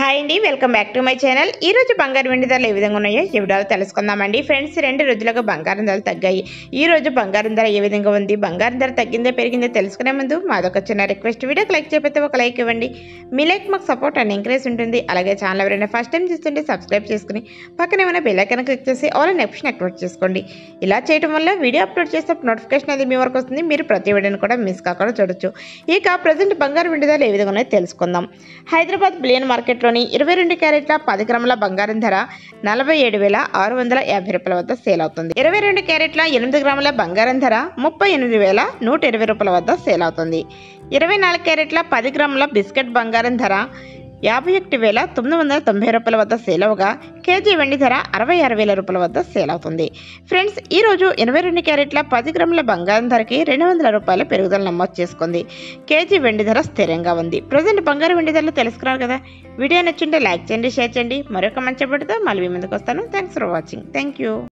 Hi అండి, welcome back to my channel. ఈ రోజు బంగారు వెండి ధరలు ఏ విధంగా ఉన్నాయో ఈ వీడియోలో తెలుసుకుందామండి. ఫ్రెండ్స్, 2 రోజులుగా బంగారం ధరలు తగ్గాయి. ఈ రోజు బంగారం ధర ఏ విధంగా ఉంది, బంగారం ధర తగ్గిందే పెరిగిందే తెలుసుకునే ముందు మాదొక చిన్న రిక్వెస్ట్, వీడియోకి లైక్ చేయకపోతే ఒక లైక్ ఇవ్వండి. మీ లైక్ మాకు సపోర్ట్ అండ్ ఎంకరేజ్ ఉంటుంది. అలాగే ఛానల్ ఎవరైనా ఫస్ట్ టైం చూస్తుంటే సబ్స్క్రైబ్ చేసుకుని పక్కన ఏమైనా బెల్ ఐకాన్ క్లిక్ చేసి ఆల్ అనే ఆప్షన్ యాక్టివేట్ చేసుకోండి. ఇలా చేయడం వల్ల వీడియో అప్లోడ్ చేస్తే నోటిఫికేషన్ అది మీ వరకు వస్తుంది. మీరు ప్రతి వీడియోని కూడా మిస్ కాకుండా చూడొచ్చు. ఇక ప్రజెంట్ బంగారు వెండి ధరలు ఏ విధంగా ఉన్నాయో తెలుసుకుందాం. హైదరాబాద్ బిలియన్ మార్కెట్ 22 క్యారెట్ల 10 గ్రాముల బంగారం ధర 47,650 రూపాయల వద్ద సేల్ అవుతుంది. 22 క్యారెట్ల 8 గ్రాముల బంగారం ధర 38,120 రూపాయల వద్ద సేల్ అవుతుంది. 24 క్యారెట్ల 10 గ్రాముల బిస్కెట్ బంగారం ధర 51,990 రూపాయల వద్ద సేల్ అవగా కేజీ వెండి ధర 66,000 రూపాయల వద్ద సేల్ అవుతుంది. ఫ్రెండ్స్, ఈరోజు 22 క్యారెట్ల 10 గ్రాముల బంగారం ధరకి 200 రూపాయల పెరుగుదల నమోదు చేసుకుంది. కేజీ వెండి ధర స్థిరంగా ఉంది. ప్రజెంట్ బంగారు వెండి ధరలు తెలుసుకున్నారు కదా. వీడియో నచ్చింటే లైక్ చేయండి, షేర్ చేయండి. మరొక మంచి వీడియోతో మళ్ళీ ముందుకు వస్తాను. Thanks for watching. Thank you.